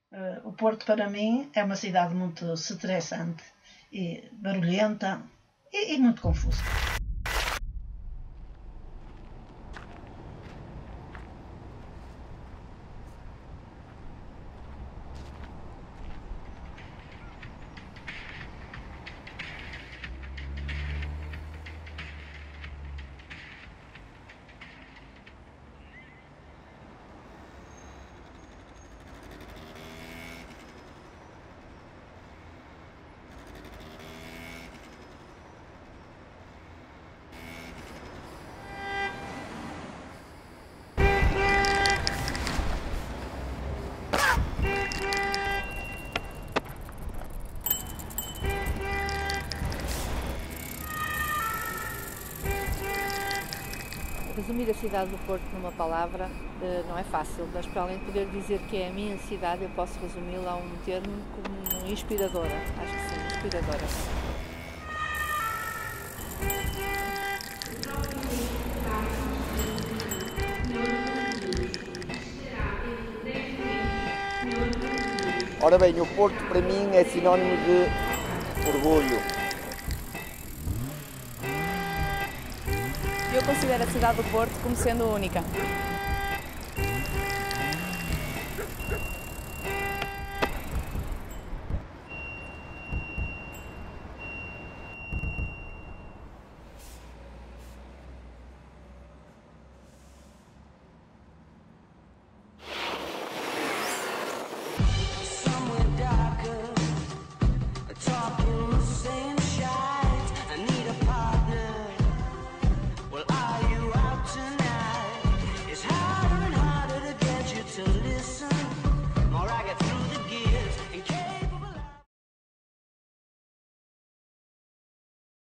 O Porto, para mim, é uma cidade muito estressante e barulhenta e muito confusa. Resumir a cidade do Porto numa palavra não é fácil, mas para além de poder dizer que é a minha cidade, eu posso resumi-la a um termo como inspiradora. Acho que sim, inspiradora. Ora bem, o Porto para mim é sinónimo de orgulho. Eu considero a cidade do Porto como sendo única.